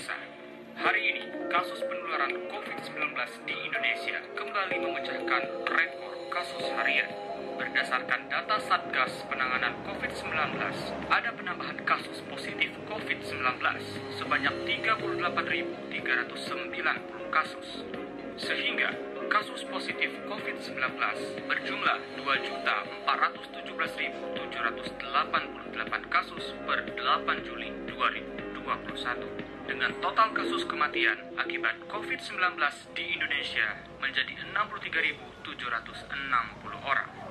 Pemirsa, hari ini kasus penularan COVID-19 di Indonesia kembali memecahkan rekor kasus harian. Berdasarkan data Satgas Penanganan COVID-19, ada penambahan kasus positif COVID-19 sebanyak 38.390 kasus. Sehingga kasus positif COVID-19 berjumlah 2.417.788 kasus per 8 Juli 2021. Dengan total kasus kematian akibat COVID-19 di Indonesia menjadi 63.760 orang.